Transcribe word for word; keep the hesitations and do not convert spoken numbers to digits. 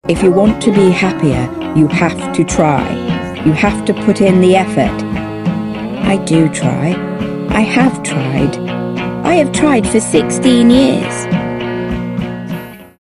If you want to be happier, you have to try. You have to put in the effort. I do try. I have tried. I have tried for sixteen years.